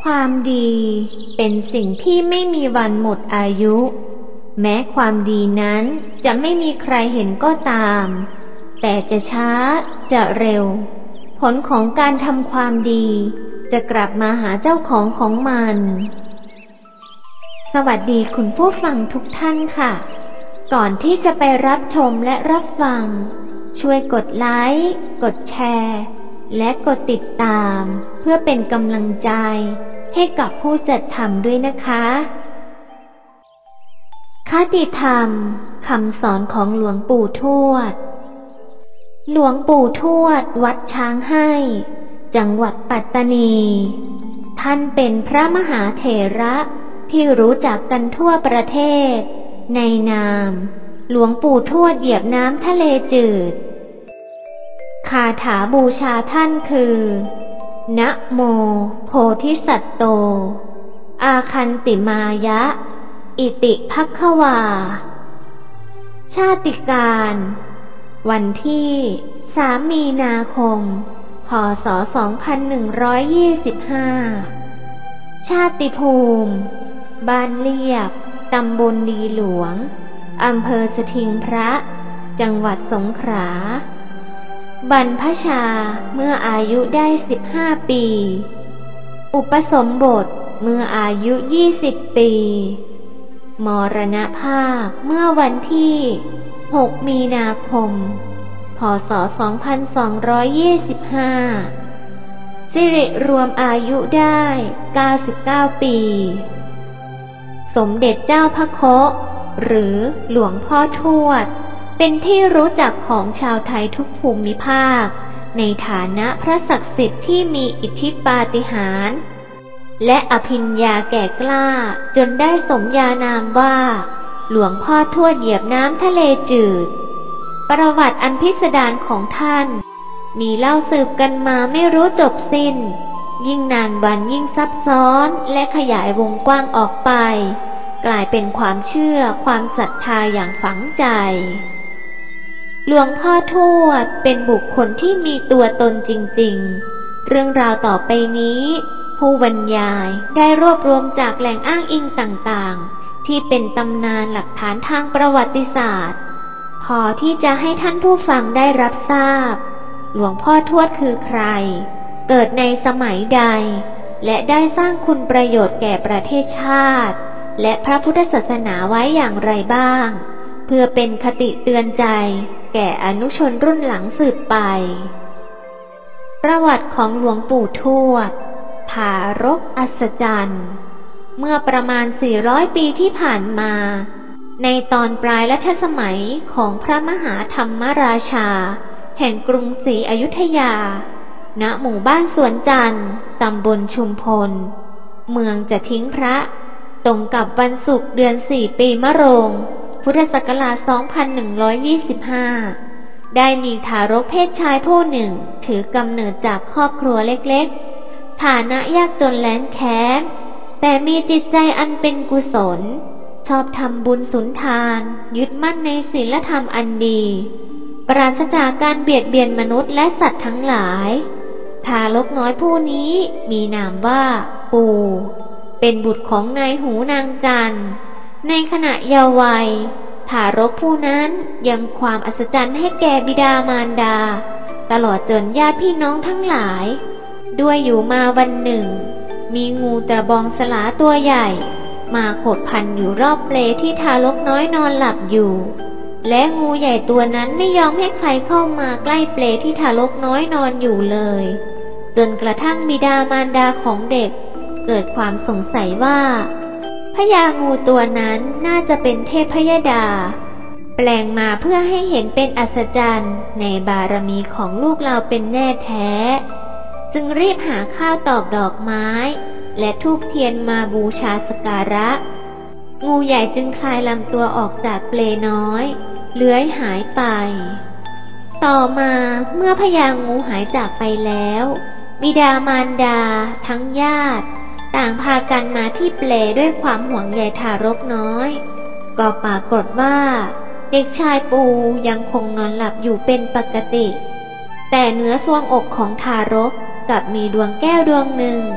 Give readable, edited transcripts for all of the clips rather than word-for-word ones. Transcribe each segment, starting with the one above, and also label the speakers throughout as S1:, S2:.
S1: ความดีเป็นสิ่งที่ไม่มีวันหมดอายุแม้ความดีนั้นจะไม่มีใครเห็นก็ตามแต่จะช้าจะเร็วผลของการทำความดีจะกลับมาหาเจ้าของของมันสวัสดีคุณผู้ฟังทุกท่านค่ะก่อนที่จะไปรับชมและรับฟังช่วยกดไลค์กดแชร์และกดติดตามเพื่อเป็นกำลังใจให้กับผู้จัดทำด้วยนะคะคติธรรมคำสอนของหลวงปู่ทวดหลวงปู่ทวดวัดช้างให้จังหวัดปัตตานีท่านเป็นพระมหาเถระที่รู้จักกันทั่วประเทศในนามหลวงปู่ทวดเหยียบน้ำทะเลจืดคาถาบูชาท่านคือนะโมโพธิสัตโตอาคันติมายะอิติภัคควาชาติการวันที่3 มีนาคม พ.ศ. 2125 ชาติภูมิบ้านเลียบตำบลดีหลวงอำเภอสถิงพระจังหวัดสงขลาบรรพชาเมื่ออายุได้15 ปีอุปสมบทเมื่ออายุ20 ปีมรณภาพเมื่อวันที่6 มีนาคม พ.ศ. 2225สิริรวมอายุได้99 ปีสมเด็จเจ้าพระโคหรือหลวงพ่อทวดเป็นที่รู้จักของชาวไทยทุกภูมิภาคในฐานะพระศักดิ์สิทธิ์ที่มีอิทธิปาฏิหาริย์และอภิญญาแก่กล้าจนได้สมญานามว่าหลวงพ่อทวดเหยียบน้ำทะเลจืดประวัติอันพิสดารของท่านมีเล่าสืบกันมาไม่รู้จบสิ้นยิ่งนานวันยิ่งซับซ้อนและขยายวงกว้างออกไปกลายเป็นความเชื่อความศรัทธาอย่างฝังใจหลวงพ่อทวดเป็นบุคคลที่มีตัวตนจริงๆเรื่องราวต่อไปนี้ผู้บรรยายได้รวบรวมจากแหล่งอ้างอิงต่างๆที่เป็นตำนานหลักฐานทางประวัติศาสตร์พอที่จะให้ท่านผู้ฟังได้รับทราบหลวงพ่อทวดคือใครเกิดในสมัยใดและได้สร้างคุณประโยชน์แก่ประเทศชาติและพระพุทธศาสนาไว้อย่างไรบ้างเพื่อเป็นคติเตือนใจแก่อนุชนรุ่นหลังสืบไปประวัติของหลวงปู่ทวดทารกอัศจรรย์เมื่อประมาณ400 ปีที่ผ่านมาในตอนปลายรัชสมัยของพระมหาธรรมราชาแห่งกรุงศรีอยุธยาณหมู่บ้านสวนจันทร์ตำบลชุมพลเมืองจะทิ้งพระตรงกับวันศุกร์เดือน4 ปีมะโรงพุทธศักราช 2125 ได้มีทารกเพศชายผู้หนึ่งถือกำเนิดจากครอบครัวเล็กๆฐานะยากจนแล้นแค้นแต่มีจิตใจอันเป็นกุศลชอบทำบุญสุนทานยึดมั่นในศีลธรรมอันดีปราศจากการเบียดเบียนมนุษย์และสัตว์ทั้งหลายทารกน้อยผู้นี้มีนามว่าปูเป็นบุตรของนายหูนางจันทร์ในขณะเยาว์วัยทารกผู้นั้นยังความอัศจรรย์ให้แก่บิดามารดาตลอดจนญาติพี่น้องทั้งหลายด้วยอยู่มาวันหนึ่งมีงูตะบองสลาตัวใหญ่มาขดพันอยู่รอบเปลที่ทารกน้อยนอนหลับอยู่และงูใหญ่ตัวนั้นไม่ยอมให้ใครเข้ามาใกล้เปลที่ทารกน้อยนอนอยู่เลยจนกระทั่งบิดามารดาของเด็กเกิดความสงสัยว่าพญางูตัวนั้นน่าจะเป็นเทพยดาแปลงมาเพื่อให้เห็นเป็นอัศจรรย์ในบารมีของลูกเราเป็นแน่แท้จึงรีบหาข้าวตอกดอกไม้และธูปเทียนมาบูชาสักการะงูใหญ่จึงคลายลำตัวออกจากเปลน้อยเลื้อยหายไปต่อมาเมื่อพญางูหายจากไปแล้วบิดามารดาทั้งญาติต่างพากันมาที่เปลด้วยความห่วงใยทารกน้อยก็ปรากฏว่าเด็กชายปูยังคงนอนหลับอยู่เป็นปกติ แต่เหนือทรวงอกของทารกกลับมีดวงแก้วดวงหนึ่ง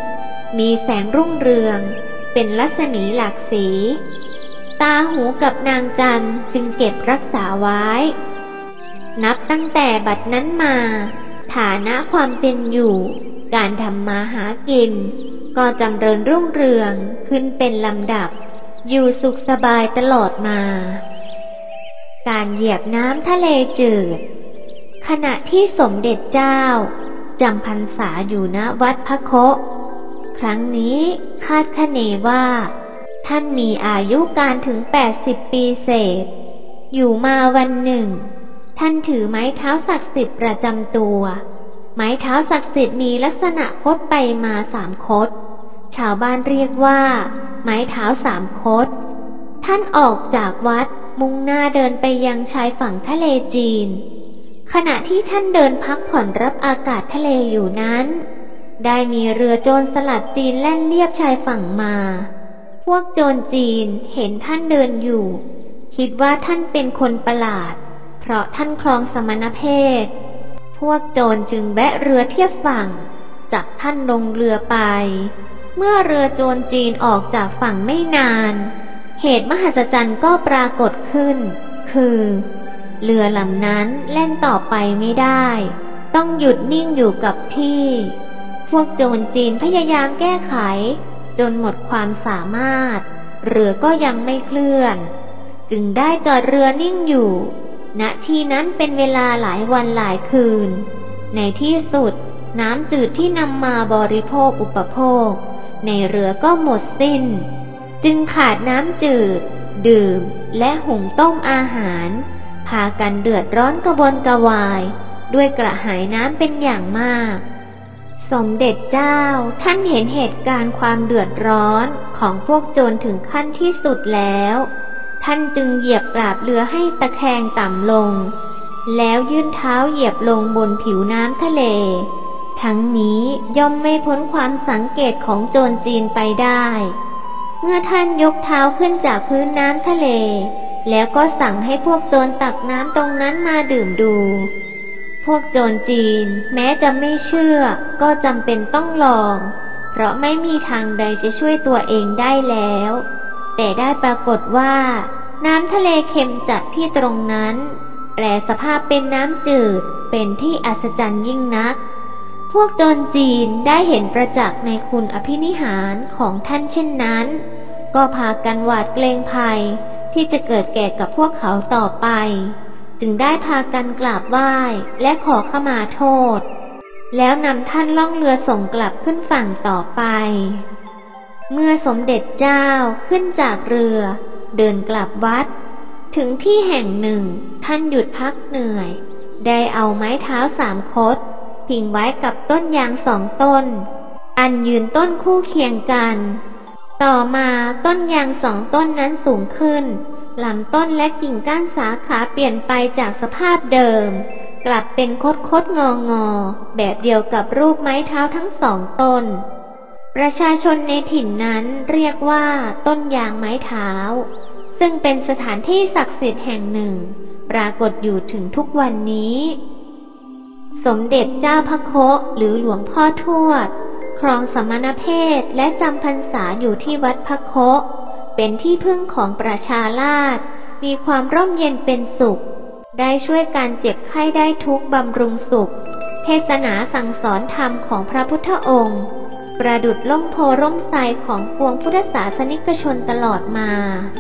S1: มีแสงรุ่งเรืองเป็นรัศมีหลากสีตาหูกับนางจันจึงเก็บรักษาไว้นับตั้งแต่บัดนั้นมาฐานะความเป็นอยู่การทำมาหากินก็จำเริญรุ่งเรืองขึ้นเป็นลำดับอยู่สุขสบายตลอดมาการเหยียบน้ำทะเลจืดขณะที่สมเด็จเจ้าจำพรรษาอยู่ณวัดพระโคครั้งนี้คาดคะเนว่าท่านมีอายุการถึง80 ปีเศษอยู่มาวันหนึ่งท่านถือไม้เท้าศักดิ์สิทธิ์ประจำตัวไม้เท้าศักดิ์สิทธิ์มีลักษณะคดไปมา3 คดชาวบ้านเรียกว่าไม้เท้า3 คดท่านออกจากวัดมุ่งหน้าเดินไปยังชายฝั่งทะเลจีนขณะที่ท่านเดินพักผ่อนรับอากาศทะเลอยู่นั้นได้มีเรือโจรสลัดจีนแล่นเลียบชายฝั่งมาพวกโจรจีนเห็นท่านเดินอยู่คิดว่าท่านเป็นคนประหลาดเพราะท่านครองสมณเพศพวกโจรจึงแวะเรือเทียบฝั่งจับท่านลงเรือไปเมื่อเรือโจรจีนออกจากฝั่งไม่นานเหตุมหัศจรรย์ก็ปรากฏขึ้นคือเรือลำนั้นแล่นต่อไปไม่ได้ต้องหยุดนิ่งอยู่กับที่พวกโจรจีนพยายามแก้ไขจนหมดความสามารถเรือก็ยังไม่เคลื่อนจึงได้จอดเรือนิ่งอยู่ณที่นั้นเป็นเวลาหลายวันหลายคืนในที่สุดน้ำจืดที่นำมาบริโภคอุปโภคในเรือก็หมดสิ้นจึงขาดน้ำจืดดื่มและหุงต้มอาหารพากันเดือดร้อนกระวนกระวายด้วยกระหายน้ำเป็นอย่างมากสมเด็จเจ้าท่านเห็นเหตุการณ์ความเดือดร้อนของพวกโจรถึงขั้นที่สุดแล้วท่านจึงเหยียบกราบเรือให้ตะแคงต่ำลงแล้วยื่นเท้าเหยียบลงบนผิวน้ำทะเลทั้งนี้ย่อมไม่พ้นความสังเกตของโจรจีนไปได้เมื่อท่านยกเท้าขึ้นจากพื้นน้ำทะเลแล้วก็สั่งให้พวกโจรตักน้ำตรงนั้นมาดื่มดูพวกโจรจีนแม้จะไม่เชื่อก็จำเป็นต้องลองเพราะไม่มีทางใดจะช่วยตัวเองได้แล้วแต่ได้ปรากฏว่าน้ำทะเลเค็มจัดที่ตรงนั้นแปลสภาพเป็นน้ำจืดเป็นที่อัศจรรย์ยิ่งนักพวกโจรจีนได้เห็นประจักษ์ในคุณอภินิหารของท่านเช่นนั้นก็พากันหวาดเกรงภัยที่จะเกิดแก่กับพวกเขาต่อไปจึงได้พากันกราบไหว้และขอขมาโทษแล้วนำท่านล่องเรือส่งกลับขึ้นฝั่งต่อไปเมื่อสมเด็จเจ้าขึ้นจากเรือเดินกลับวัดถึงที่แห่งหนึ่งท่านหยุดพักเหนื่อยได้เอาไม้เท้า3 คดพิงไว้กับต้นยาง2 ต้นอันยืนต้นคู่เคียงกันต่อมาต้นยาง2 ต้นนั้นสูงขึ้นลำต้นและกิ่งก้านสาขาเปลี่ยนไปจากสภาพเดิมกลับเป็นคดงอแบบเดียวกับรูปไม้เท้าทั้ง2 ต้นประชาชนในถิ่นนั้นเรียกว่าต้นยางไม้เท้าซึ่งเป็นสถานที่ศักดิ์สิทธิ์แห่งหนึ่งปรากฏอยู่ถึงทุกวันนี้สมเด็จเจ้าพระโคหรือหลวงพ่อทวดครองสมณเพศและจำพรรษาอยู่ที่วัดพระโคเป็นที่พึ่งของประชาราษฎร์มีความร่มเย็นเป็นสุขได้ช่วยการเจ็บไข้ได้ทุกข์บำรุงสุขเทศนาสั่งสอนธรรมของพระพุทธองค์ประดุจล่มโพร่มไทรของปวงพุทธศาสนิกชนตลอดมา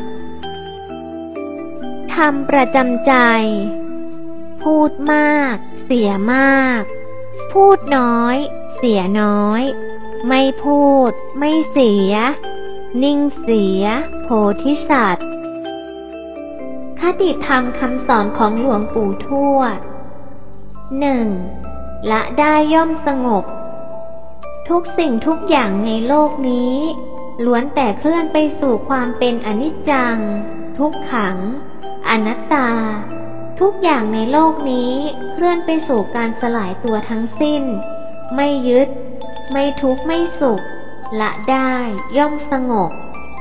S1: ธรรมประจำใจพูดมากเสียมากพูดน้อยเสียน้อยไม่พูดไม่เสียนิ่งเสียโพธิสัตว์คติธรรมคำสอนของหลวงปู่ทวด 1. ละได้ย่อมสงบทุกสิ่งทุกอย่างในโลกนี้ล้วนแต่เคลื่อนไปสู่ความเป็นอนิจจังทุกขังอนัตตาทุกอย่างในโลกนี้เคลื่อนไปสู่การสลายตัวทั้งสิ้นไม่ยึดไม่ทุกข์ไม่สุขละได้ย่อมสงบ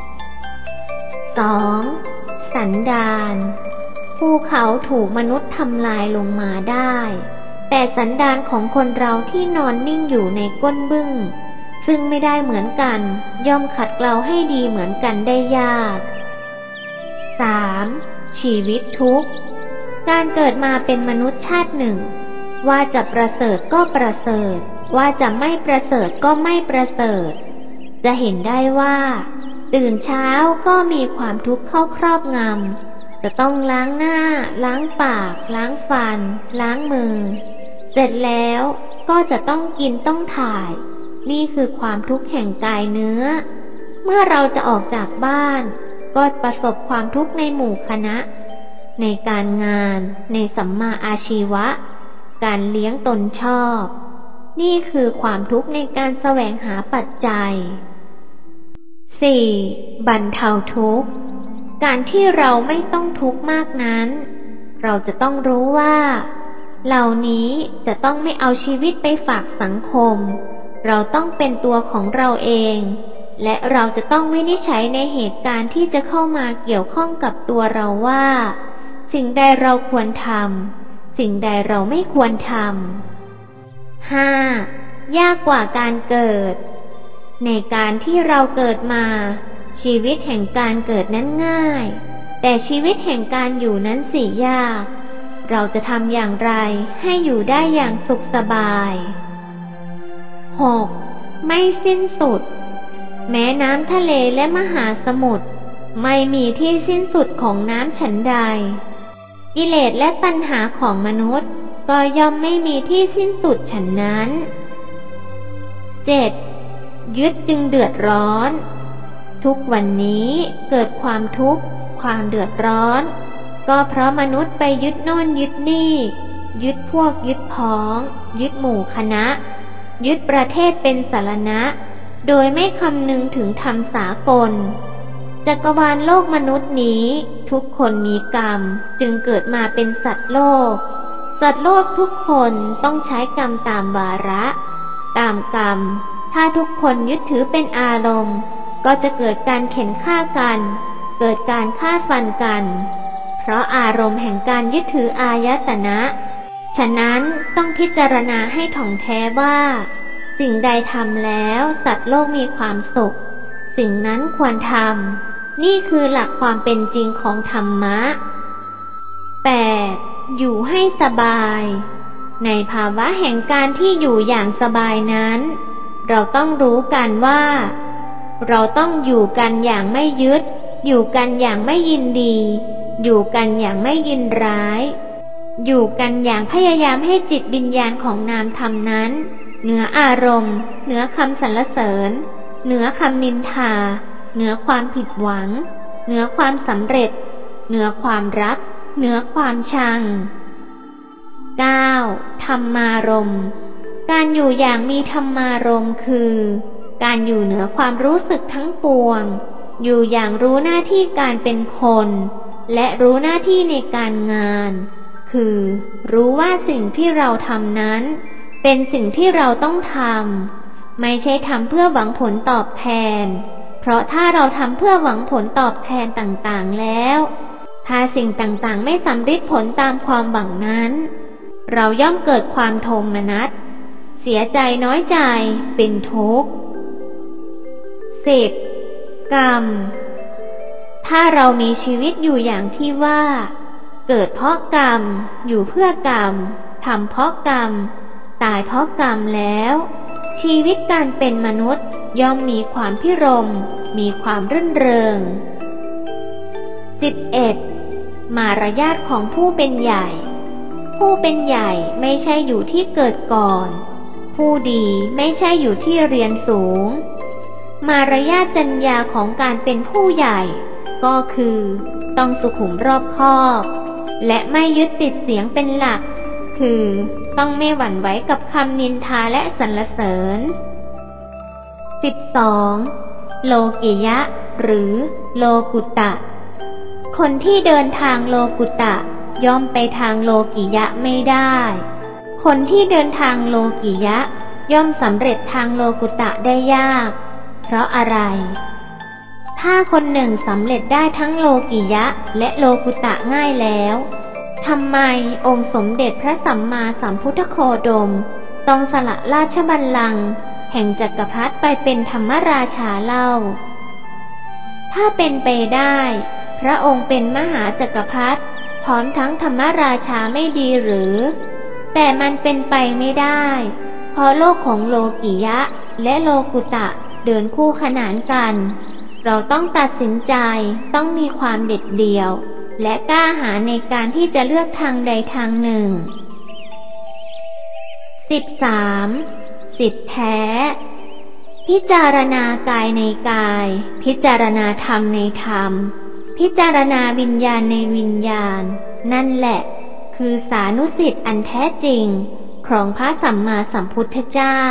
S1: 2. สันดานภูเขาถูกมนุษย์ทำลายลงมาได้แต่สันดานของคนเราที่นอนนิ่งอยู่ในก้นบึ้งซึ่งไม่ได้เหมือนกันย่อมขัดเกลาให้ดีเหมือนกันได้ยาก 3. ชีวิตทุกข์การเกิดมาเป็นมนุษย์ชาติหนึ่งว่าจะประเสริฐก็ประเสริฐว่าจะไม่ประเสริฐก็ไม่ประเสริฐจะเห็นได้ว่าตื่นเช้าก็มีความทุกข์เข้าครอบงำจะต้องล้างหน้าล้างปากล้างฟันล้างมือเสร็จแล้วก็จะต้องกินต้องถ่ายนี่คือความทุกข์แห่งกายเนื้อเมื่อเราจะออกจากบ้านก็ประสบความทุกข์ในหมู่คณะในการงานในสัมมาอาชีวะการเลี้ยงตนชอบนี่คือความทุกข์ในการแสวงหาปัจจัย 4. บรรเทาทุกข์การที่เราไม่ต้องทุกข์มากนั้นเราจะต้องรู้ว่าเหล่านี้จะต้องไม่เอาชีวิตไปฝากสังคมเราต้องเป็นตัวของเราเองและเราจะต้องวินิจฉัยในเหตุการณ์ที่จะเข้ามาเกี่ยวข้องกับตัวเราว่าสิ่งใดเราควรทำสิ่งใดเราไม่ควรทำ 5. ยากกว่าการเกิดในการที่เราเกิดมาชีวิตแห่งการเกิดนั้นง่ายแต่ชีวิตแห่งการอยู่นั้นสิยากเราจะทำอย่างไรให้อยู่ได้อย่างสุขสบาย 6. ไม่สิ้นสุดแม้น้ำทะเลและมหาสมุทรไม่มีที่สิ้นสุดของน้ำฉันใดกิเลสและตัณหาของมนุษย์ก็ย่อมไม่มีที่สิ้นสุดฉันนั้น 7. ยึดจึงเดือดร้อนทุกวันนี้เกิดความทุกข์ความเดือดร้อนก็เพราะมนุษย์ไปยึดโน่นยึดนี่ยึดพวกยึดพ้องยึดหมู่คณะยึดประเทศเป็นสรณะโดยไม่คำนึงถึงธรรมสากลจักรวาลโลกมนุษย์นี้ทุกคนมีกรรมจึงเกิดมาเป็นสัตว์โลกสัตว์โลกทุกคนต้องใช้กรรมตามวาระตามกรรมถ้าทุกคนยึดถือเป็นอารมณ์ก็จะเกิดการเข็นฆ่ากันเกิดการฆ่าฟันกันเพราะอารมณ์แห่งการยึดถืออายตนะฉะนั้นต้องพิจารณาให้ถ่องแท้ว่าสิ่งใดทำแล้วสัตว์โลกมีความสุขสิ่งนั้นควรทำนี่คือหลักความเป็นจริงของธรรมะ 8. อยู่ให้สบายในภาวะแห่งการที่อยู่อย่างสบายนั้นเราต้องรู้กันว่าเราต้องอยู่กันอย่างไม่ยึดอยู่กันอย่างไม่ยินดีอยู่กันอย่างไม่ยินร้ายอยู่กันอย่างพยายามให้จิตวิญญาณของนามธรรมนั้นเหนืออารมณ์เหนือคำสรรเสริญเหนือคำนินทาเหนือความผิดหวังเหนือความสำเร็จเหนือความรักเหนือความชัง 9. ธรรมารมณ์การอยู่อย่างมีธรรมารมณ์คือการอยู่เหนือความรู้สึกทั้งปวงอยู่อย่างรู้หน้าที่การเป็นคนและรู้หน้าที่ในการงานคือรู้ว่าสิ่งที่เราทำนั้นเป็นสิ่งที่เราต้องทำไม่ใช่ทำเพื่อหวังผลตอบแทนเพราะถ้าเราทำเพื่อหวังผลตอบแทนต่างๆแล้วถ้าสิ่งต่างๆไม่สำเร็จผลตามความหวังนั้นเราย่อมเกิดความโทมนัสเสียใจน้อยใจเป็นทุกข์ 10. กรรมถ้าเรามีชีวิตอยู่อย่างที่ว่าเกิดเพราะกรรมอยู่เพื่อกรรมทำเพราะกรรมตายเพราะกรรมแล้วชีวิตการเป็นมนุษย์ย่อมมีความพิรมย์มีความรื่นเริง 11. มารยาทของผู้เป็นใหญ่ผู้เป็นใหญ่ไม่ใช่อยู่ที่เกิดก่อนผู้ดีไม่ใช่อยู่ที่เรียนสูงมารยาทจรรยาของการเป็นผู้ใหญ่ก็คือต้องสุขุมรอบคอบและไม่ยึดติดเสียงเป็นหลักคือต้องไม่หวั่นไหวกับคำนินทาและสรรเสริญ 12. โลกิยะหรือโลกุตะคนที่เดินทางโลกุตะย่อมไปทางโลกิยะไม่ได้คนที่เดินทางโลกิยะย่อมสำเร็จทางโลกุตะได้ยากเพราะอะไรถ้าคนหนึ่งสำเร็จได้ทั้งโลกิยะและโลกุตะง่ายแล้วทำไมองค์สมเด็จพระสัมมาสัมพุทธโคดมต้องสละราชบัลลังก์แห่งจักรพรรดิไปเป็นธรรมราชาเล่าถ้าเป็นไปได้พระองค์เป็นมหาจักรพรรดิพร้อมทั้งธรรมราชาไม่ดีหรือแต่มันเป็นไปไม่ได้เพราะโลกของโลกิยะและโลกุตะเดินคู่ขนานกันเราต้องตัดสินใจต้องมีความเด็ดเดี่ยวและกล้าหาญในการที่จะเลือกทางใดทางหนึ่ง 13. สิทธิแท้พิจารณากายในกายพิจารณาธรรมในธรรมพิจารณาวิญญาณในวิญญาณนั่นแหละคือสานุสิทธิ์อันแท้จริงของพระสัมมาสัมพุทธเจ้า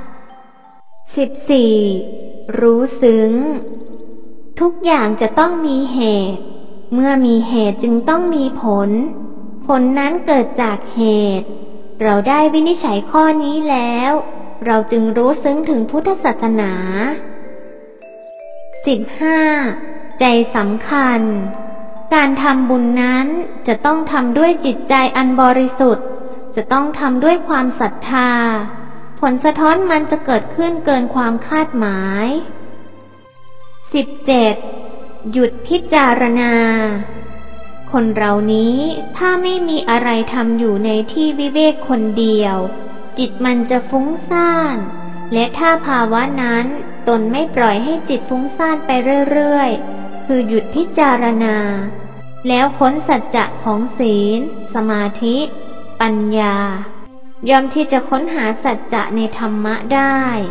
S1: 14. รู้ซึ้งทุกอย่างจะต้องมีเหตุเมื่อมีเหตุจึงต้องมีผลผลนั้นเกิดจากเหตุเราได้วินิจฉัยข้อนี้แล้วเราจึงรู้ซึ้งถึงพุทธศาสนา 15. ใจสำคัญการทำบุญนั้นจะต้องทำด้วยจิตใจอันบริสุทธิ์จะต้องทำด้วยความศรัทธาผลสะท้อนมันจะเกิดขึ้นเกินความคาดหมาย 17. หยุดพิจารณาคนเรานี้ถ้าไม่มีอะไรทำอยู่ในที่วิเวกคนเดียวจิตมันจะฟุ้งซ่านและถ้าภาวะนั้นตนไม่ปล่อยให้จิตฟุ้งซ่านไปเรื่อยๆคือหยุดพิจารณาแล้วค้นสัจจะของศีลสมาธิปัญญายอมที่จะค้นหาสัจจะในธรรมะได้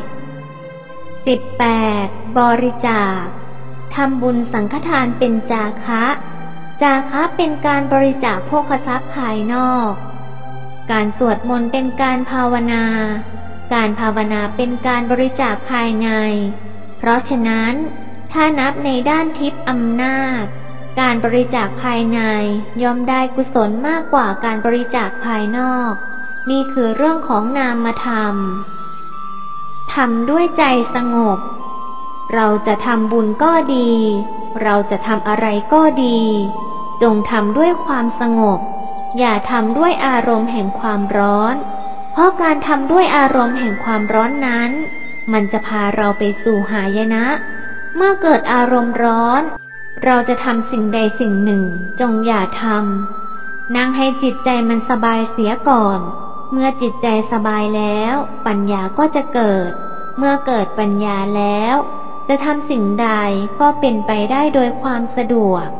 S1: 18. บริจาคทำบุญสังฆทานเป็นจาคะจาคะเป็นการบริจาคโภคทรัพย์ภายนอกการสวดมนต์เป็นการภาวนาการภาวนาเป็นการบริจาคภายในเพราะฉะนั้นถ้านับในด้านทิพย์อำนาจการบริจาคภายในย่อมได้กุศลมากกว่าการบริจาคภายนอกนี่คือเรื่องของนามธรรมทำด้วยใจสงบเราจะทำบุญก็ดีเราจะทำอะไรก็ดีจงทำด้วยความสงบอย่าทำด้วยอารมณ์แห่งความร้อนเพราะการทำด้วยอารมณ์แห่งความร้อนนั้นมันจะพาเราไปสู่หายนะเมื่อเกิดอารมณ์ร้อนเราจะทำสิ่งใดสิ่งหนึ่งจงอย่าทำนั่งให้จิตใจมันสบายเสียก่อนเมื่อจิตใจสบายแล้วปัญญาก็จะเกิดเมื่อเกิดปัญญาแล้วจะทำสิ่งใดก็เป็นไปได้โดยความสะดวก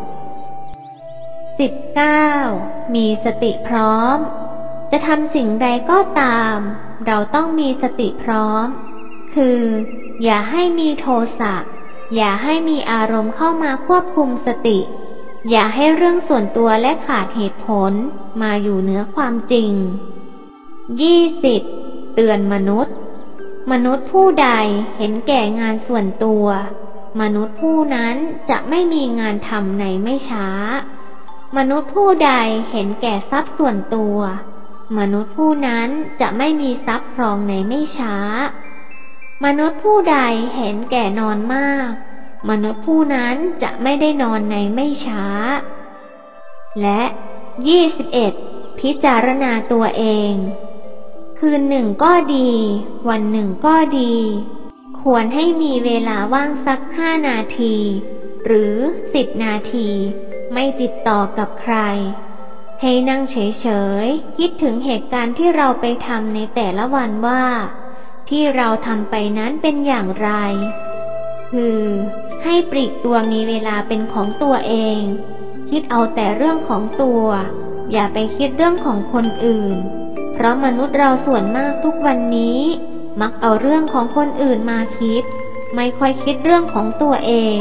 S1: 19. มีสติพร้อมจะทำสิ่งใดก็ตามเราต้องมีสติพร้อมคืออย่าให้มีโทสะอย่าให้มีอารมณ์เข้ามาควบคุมสติอย่าให้เรื่องส่วนตัวและขาดเหตุผลมาอยู่เหนือความจริง 20. เตือนมนุษย์ผู้ใดเห็นแก่งานส่วนตัวมนุษย์ผู้นั้นจะไม่มีงานทำในไม่ช้ามนุษย์ผู้ใดเห็นแก่ทรัพย์ส่วนตัวมนุษย์ผู้นั้นจะไม่มีทรัพย์ครองในไม่ช้ามนุษย์ผู้ใดเห็นแก่นอนมากมนุษย์ผู้นั้นจะไม่ได้นอนในไม่ช้าและ 21. พิจารณาตัวเองคืนหนึ่งก็ดีวันหนึ่งก็ดีควรให้มีเวลาว่างสัก5 นาทีหรือ10 นาทีไม่ติดต่อกับใครให้นั่งเฉยๆคิดถึงเหตุการณ์ที่เราไปทำในแต่ละวันว่าที่เราทำไปนั้นเป็นอย่างไรคือให้ปลีกตัวมีเวลาเป็นของตัวเองคิดเอาแต่เรื่องของตัวอย่าไปคิดเรื่องของคนอื่นเพราะมนุษย์เราส่วนมากทุกวันนี้มักเอาเรื่องของคนอื่นมาคิดไม่ค่อยคิดเรื่องของตัวเอง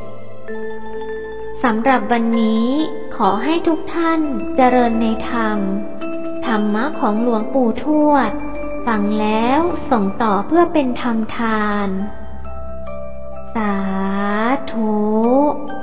S1: สำหรับวันนี้ขอให้ทุกท่านเจริญในธรรมธรรมะของหลวงปู่ทวดฟังแล้วส่งต่อเพื่อเป็นธรรมทานสาธุ